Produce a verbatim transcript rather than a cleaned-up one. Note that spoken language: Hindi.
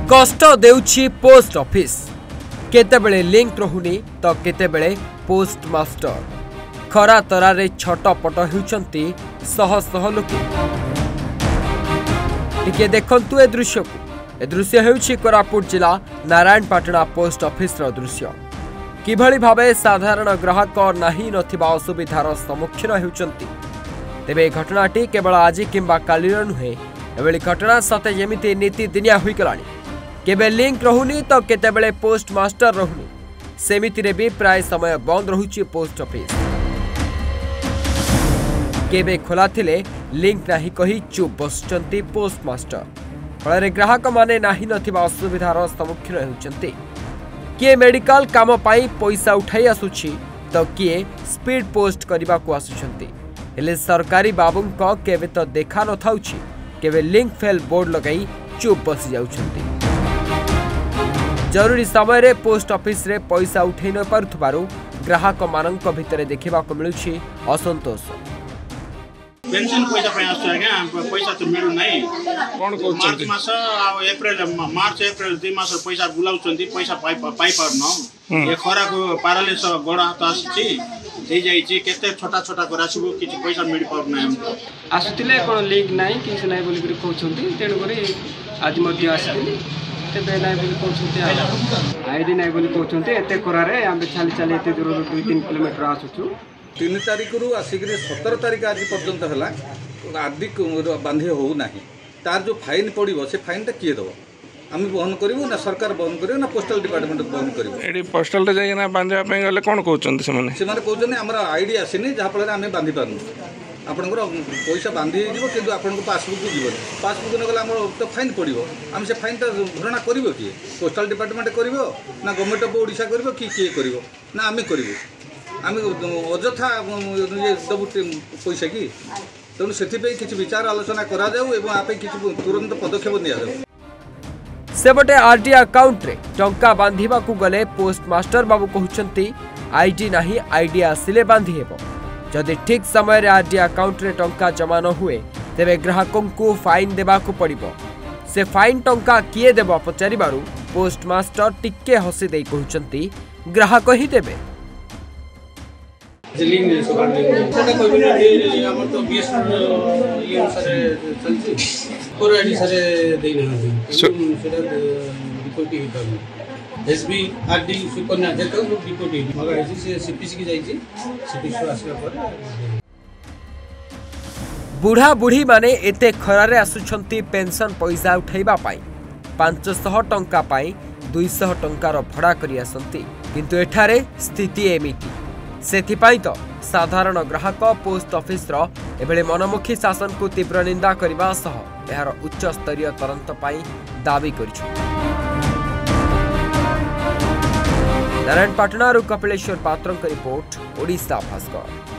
कष्ट देउछि पोस्ट ऑफिस केतेबेले लिंक रहुनी तो केतेबेले पोस्ट मास्टर खरा तरारे छटपट होउछंती शह शह लोक। टिके देखंतु ए दृश्य को ए दृश्य हेउछि कोरापुट जिला नारायणपाटना पोस्ट ऑफिस रो दृश्य। किभଳି भाबे साधारण ग्राहक नाही नथिबा असुविधार सम्मुखीन हेउछंती। तेबे घटनाटी केवल आज किंबा कालीर नुहे एभଳି घटना सते जेमिति नीति दिनिया होई गलानी। केबे लिंक रहुनी तो केतेबेले पोस्ट मास्टर रहुनी सेमिति रे भी प्राय समय बंद रहुछि पोस्ट ऑफिस। केबे खोला थिले लिंक नाही कही चुप बसचंती पोस्ट मास्टर फल ग्राहक माने नाही नथिबा असुविधार सम्मुखीन हेउछंती। किए मेडिकल काम पाई पैसा उठाई आसुछि तो किए स्पीड पोस्ट करबा को आसुछंती। हेले सरकारी बाबूंक केबे तो देखा न थाउछि केबे लिंक फेल बोर्ड लगाई चुप बसी जाउछंती। जरूरी समय रे पोस्ट ऑफिस रे पैसा उठै न पारुथबारु ग्राहक मानक भितरे देखिबा को मिलुछि असंतोष। पेंशन पैसा पाइ आसु आज्ञा पैसा तो मिलु नै कोन को मार्च मास आ अप्रैल मार्च अप्रैल दुई मास पैसा बुलाउछंती पैसा पाइ पाइ पारन ए खरा को पाराले स गोडा हात आछि दे जाइछि केते छोटा छोटा करासिबो किछि पैसा मिल पाउ नै हमको आसुतिले कोन लिंक नै किछ नै बोली करी कहउछंती तेन करी आज मध्य आसितिले तेबे नै बोली कहउछंती आईडी नै बोली कहउछंती एते करारे हम चाली चाली एते दूर दो तीन किलोमीटर आसुछु। तीन तारीख रु आसिक सतर तारीख आज पर्यंत है आदि बांधि हो ना तार जो फाइन पड़ो से फाइन किए दब आम बहन करूँ ना सरकार बहन कर ना पोस्टाल डिपार्टमेंट बहन कर पोस्टाल जाइना बांधा गले कौन कहते से कहते आम आईडी आसनी जहाँफल आम बांधि पार्न आपंकर पैसा बांधि कि पासबुक जीवन पासबुक न गला तो फाइन पड़ो आम से फाइन भरणा कर किए पोस्टाल डिपार्टमेंट कर ना गवर्नमेंट ऑफ ओडिशा कर किए कर ना आम करूँ आम अଯଥା दबु पैसा कि तेणु से विचार आलोचना करा तुरंत पदक्षेप नि सेबटे आरटी अकाउंट रे टंका बांधिबा को गले पोस्ट मास्टर बाबू कहउछंती आईडी नाही आईडी आसिले बांधि हेबो। जदि ठीक समय रे आरटी अकाउंट रे टंका जमा न हुए तेबे ग्राहकों को फाइन देबा को पड़िबो। से फाइन टंका किए देबो पचारिबारु पोस्ट मास्टर टिक्के हसी देई कहउछंती ग्राहक ही देबे। लिंक सबार लिंक सेटा कहबिना जे हमर तो बीस ये अनुसार चलछि कोर आईडी सारे देई ना सेटा रिपोर्ट ही कर एसबी आरडी सुकन्या जेतो रिपोर्ट ही मगर ऐसी से सीपीसी की जाईछि सीपीसी आसला पर बुढ़ा बुढ़ी माने एते खरारे आसुछंती पेंशन पैसा उठाइबा पाई पाँच सौ टंका पाई दो सौ टंकार भड़ा करी आसंती किंतु एठारे स्थिति एमिति सेथिपाई तो साधारण ग्राहक पोस्ट ऑफिस रो एभले मनमुखी शासन को तीव्र निंदा करबा सह एहार उच्च स्तरीय तदंत पाई दाबी करिछु। नारायणपाटना रु कपिलेश्वर पात्रंक रिपोर्ट ओडिशा भास्कर।